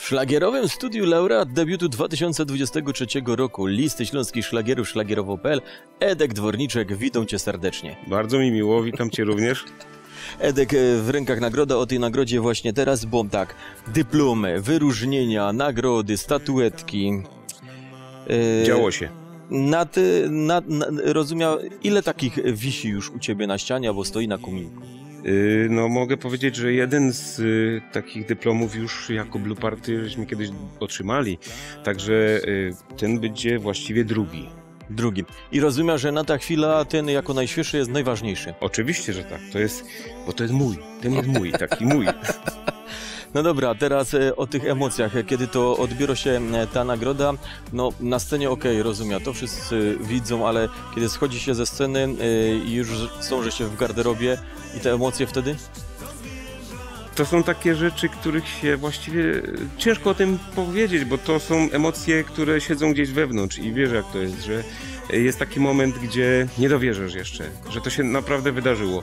szlagierowym studiu laureat debiutu 2023 roku Listy Śląskich Szlagierów szlagierowo.pl Edek Dworniczek, witam Cię serdecznie. Bardzo mi miło, witam Cię również. Edek, w rękach nagroda, o tej nagrodzie właśnie teraz, bo tak, dyplomy, wyróżnienia, nagrody, statuetki. Działo się. Rozumiem, ile takich wisi już u Ciebie na ścianie, albo stoi na kominku? No mogę powiedzieć, że jeden z takich dyplomów już jako Blue Party żeśmy kiedyś otrzymali, także ten będzie właściwie drugi. I rozumiem, że na ta chwila ten jako najświeższy jest najważniejszy. Oczywiście, że tak, bo to jest mój, ten jest mój, taki mój. No dobra, teraz o tych emocjach, kiedy to odbiera się ta nagroda, no na scenie okej, rozumiem, to wszyscy widzą, ale kiedy schodzi się ze sceny i już są, się w garderobie i te emocje wtedy? To są takie rzeczy, których się właściwie ciężko o tym powiedzieć, bo to są emocje, które siedzą gdzieś wewnątrz i wiesz jak to jest, że jest taki moment, gdzie nie dowierzysz jeszcze, że to się naprawdę wydarzyło.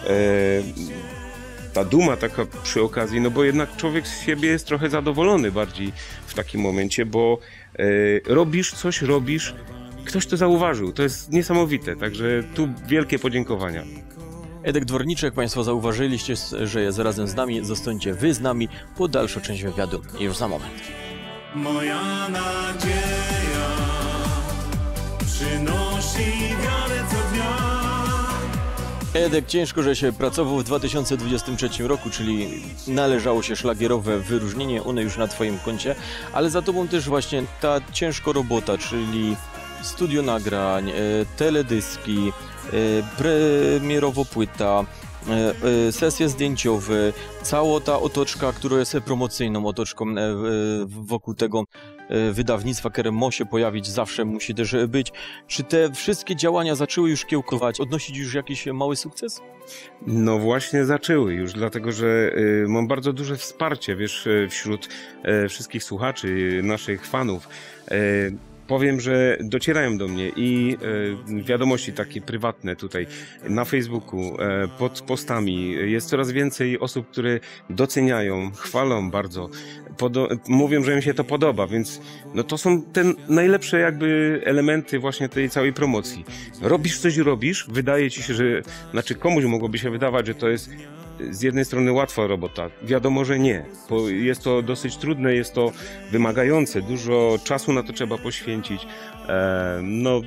Ta duma taka przy okazji, no bo jednak człowiek z siebie jest trochę zadowolony bardziej w takim momencie, bo robisz, ktoś to zauważył, to jest niesamowite, także tu wielkie podziękowania. Edek Dworniczek, Państwo zauważyliście, że jest razem z nami, zostańcie Wy z nami po dalszą część wywiadu już za moment. Moja nadzieja przynosi wiarę co dnia. Edek, ciężko, że się pracował w 2023 roku, czyli należało się szlagierowe wyróżnienie, one już na Twoim koncie, ale za Tobą też właśnie ta ciężka robota, czyli studio nagrań, teledyski, premierowo płyta, sesje zdjęciowe, cała ta otoczka, która jest promocyjną otoczką wokół tego wydawnictwa, które ma się pojawić, zawsze musi też być. Czy te wszystkie działania zaczęły już kiełkować, odnosić już jakiś mały sukces? No właśnie zaczęły już, dlatego że mam bardzo duże wsparcie, wiesz, wśród wszystkich słuchaczy, naszych fanów. Powiem, że docierają do mnie i wiadomości takie prywatne tutaj na Facebooku, pod postami. Jest coraz więcej osób, które doceniają, chwalą bardzo, mówią, że im się to podoba, więc no to są te najlepsze jakby elementy właśnie tej całej promocji. Robisz coś, wydaje ci się, że, znaczy komuś mogłoby się wydawać, że to jest z jednej strony łatwa robota. Wiadomo, że nie, bo jest to dosyć trudne, jest to wymagające, dużo czasu na to trzeba poświęcić. No,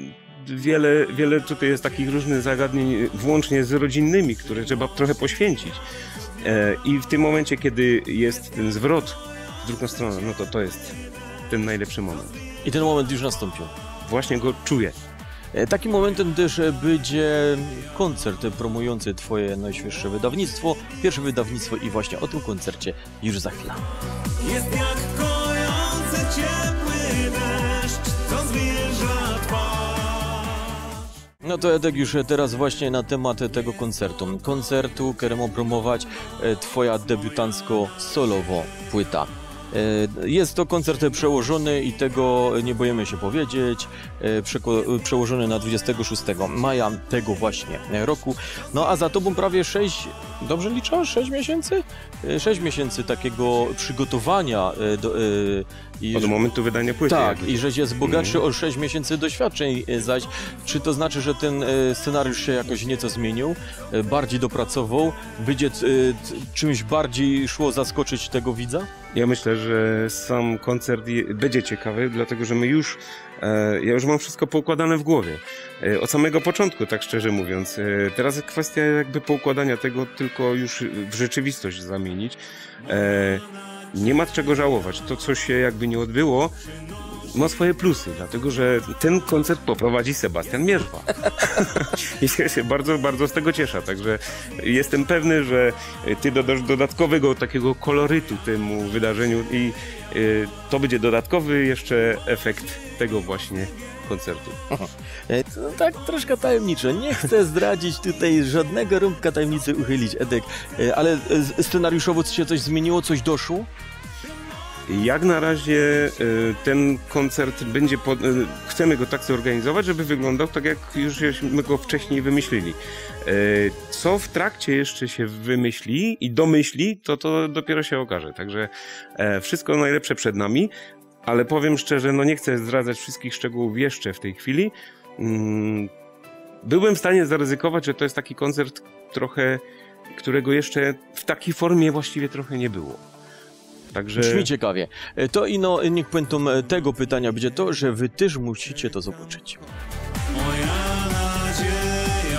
wiele tutaj jest takich różnych zagadnień, włącznie z rodzinnymi, które trzeba trochę poświęcić. I w tym momencie, kiedy jest ten zwrot w drugą stronę, no to jest ten najlepszy moment. I ten moment już nastąpił. Właśnie go czuję. Takim momentem też będzie koncert promujący Twoje najświeższe wydawnictwo, pierwsze wydawnictwo i właśnie o tym koncercie już za chwilę. Jest jak kojący ciepły deszcz, co zmierza twarz. No to Edek już teraz właśnie na temat tego koncertu, który ma promować Twoja debiutancko-solowo płyta. Jest to koncert przełożony i tego nie boimy się powiedzieć, przełożony na 26 maja tego właśnie roku. No a za Tobą prawie 6, dobrze liczę? 6 miesięcy? 6 miesięcy takiego przygotowania od momentu wydania płyty. Tak, i żeś jest bogatszy o 6 miesięcy doświadczeń zaś. Czy to znaczy, że ten scenariusz się jakoś nieco zmienił, bardziej dopracował, będzie czymś bardziej szło zaskoczyć tego widza? Ja myślę, że sam koncert będzie ciekawy, dlatego że ja już mam wszystko poukładane w głowie. Od samego początku, tak szczerze mówiąc. Teraz jest kwestia jakby poukładania tego, tylko już w rzeczywistość zamienić. Nie ma czego żałować. To, co się jakby nie odbyło, ma swoje plusy, dlatego że ten koncert poprowadzi Sebastian Mierzwa. I się bardzo, bardzo z tego cieszę. Także jestem pewny, że ty dodasz dodatkowego takiego kolorytu temu wydarzeniu i to będzie dodatkowy jeszcze efekt tego właśnie koncertu. No, tak troszkę tajemniczo. Nie chcę zdradzić tutaj żadnego rąbka tajemnicy uchylić, Edek, ale scenariuszowo się coś zmieniło, coś doszło? Jak na razie ten koncert będzie, chcemy go tak zorganizować, żeby wyglądał tak, jak już żeśmy go wcześniej wymyślili. Co w trakcie jeszcze się wymyśli i domyśli, to dopiero się okaże. Także wszystko najlepsze przed nami, ale powiem szczerze, no nie chcę zdradzać wszystkich szczegółów jeszcze w tej chwili. Byłem w stanie zaryzykować, że to jest taki koncert trochę, którego jeszcze w takiej formie właściwie trochę nie było. Także... Brzmi ciekawie. To ino niech puentą tego pytania będzie to, że wy też musicie to zobaczyć. Moja nadzieja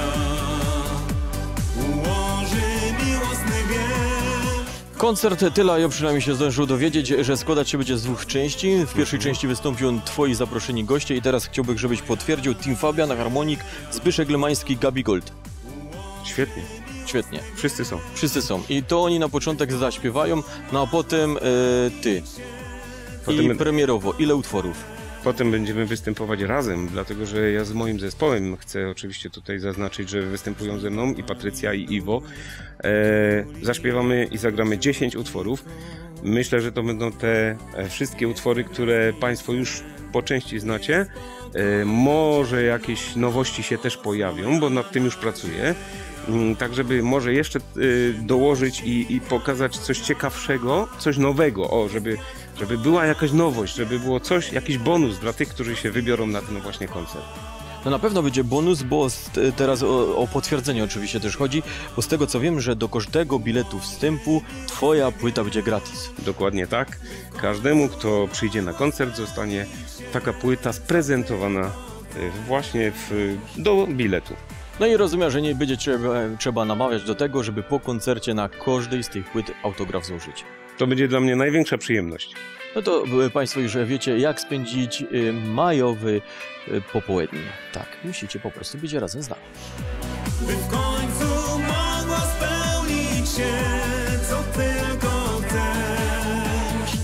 ułoży miłosny wiersz. Koncert tyle, ja przynajmniej się zdążył dowiedzieć, że składać się będzie z 2 części. W pierwszej części wystąpią twoi zaproszeni goście i teraz chciałbym, żebyś potwierdził Team Fabian, harmonik, Zbyszek Lemański, Gabi Gold. Świetnie. Świetnie. Wszyscy są. Wszyscy są. I to oni na początek zaśpiewają, no a potem ty. I premierowo. Ile utworów? Potem będziemy występować razem, dlatego że ja z moim zespołem chcę oczywiście tutaj zaznaczyć, że występują ze mną i Patrycja, i Iwo. Zaśpiewamy i zagramy 10 utworów. Myślę, że to będą te wszystkie utwory, które Państwo już po części znacie. Może jakieś nowości się też pojawią, bo nad tym już pracuję. Tak, żeby może jeszcze dołożyć i pokazać coś ciekawszego, coś nowego, żeby była jakaś nowość, żeby było coś, jakiś bonus dla tych, którzy się wybiorą na ten właśnie koncert. No na pewno będzie bonus, bo teraz o potwierdzenie oczywiście też chodzi, bo z tego co wiem, że do każdego biletu wstępu twoja płyta będzie gratis. Dokładnie tak. Każdemu, kto przyjdzie na koncert, zostanie taka płyta sprezentowana właśnie do biletu. No i rozumiem, że nie będzie trzeba namawiać do tego, żeby po koncercie na każdej z tych płyt autograf złożyć. To będzie dla mnie największa przyjemność. No to Państwo już wiecie, jak spędzić majowy popołudnie. Tak, musicie po prostu być razem z nami. By w końcu mogło spełnić się, co tylko chcesz.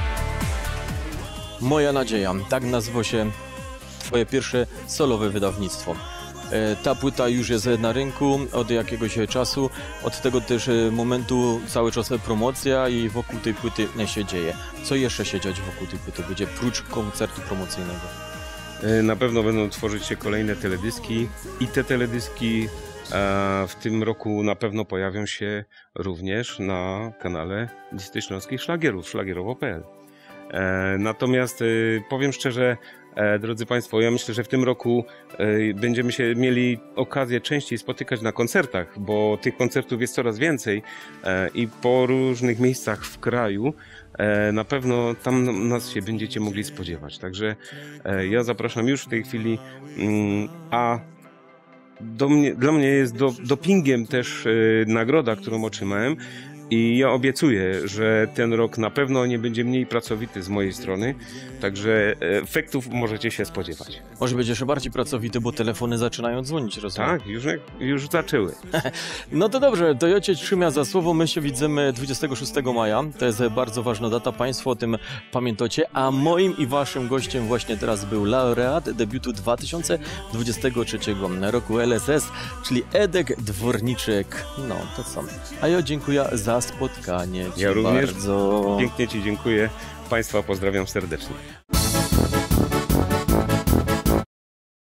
Moja nadzieja, tak nazywa się twoje pierwsze solowe wydawnictwo. Ta płyta już jest na rynku od jakiegoś czasu, od tego też momentu cały czas promocja i wokół tej płyty się dzieje. Co jeszcze się dziać wokół tej płyty będzie, prócz koncertu promocyjnego? Na pewno będą tworzyć się kolejne teledyski i te teledyski w tym roku na pewno pojawią się również na kanale Listy Śląskich Szlagierów, szlagierowo.pl. Natomiast powiem szczerze, drodzy Państwo, ja myślę, że w tym roku będziemy się mieli okazję częściej spotykać na koncertach, bo tych koncertów jest coraz więcej i po różnych miejscach w kraju. Na pewno tam nas się będziecie mogli spodziewać. Także ja zapraszam już w tej chwili, a dla mnie jest dopingiem też nagroda, którą otrzymałem. I ja obiecuję, że ten rok na pewno nie będzie mniej pracowity z mojej strony, także efektów możecie się spodziewać. Może będzie jeszcze bardziej pracowity, bo telefony zaczynają dzwonić, rozumiem? Tak, już zaczęły. No to dobrze, to ja Cię trzymam za słowo, my się widzimy 26 maja, to jest bardzo ważna data, Państwo o tym pamiętacie, a moim i Waszym gościem właśnie teraz był laureat debiutu 2023 roku LSS, czyli Edek Dworniczek. No to co? A ja dziękuję za spotkanie. Ja również bardzo. Pięknie Ci dziękuję. Państwa pozdrawiam serdecznie.